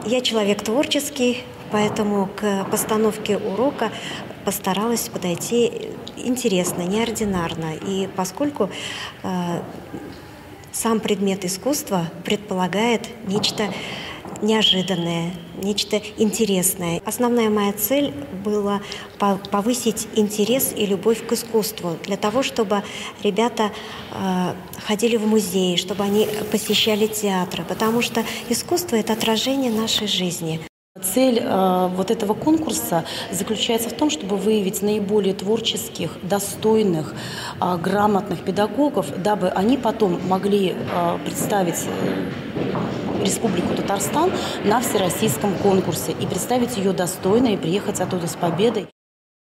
Я человек творческий, поэтому к постановке урока постаралась подойти интересно, неординарно. И поскольку сам предмет искусства предполагает нечто неожиданное, нечто интересное. Основная моя цель была повысить интерес и любовь к искусству, для того, чтобы ребята ходили в музей, чтобы они посещали театры, потому что искусство — это отражение нашей жизни. Цель вот этого конкурса заключается в том, чтобы выявить наиболее творческих, достойных, грамотных педагогов, дабы они потом могли представить Республику Татарстан на всероссийском конкурсе и представить ее достойно и приехать оттуда с победой.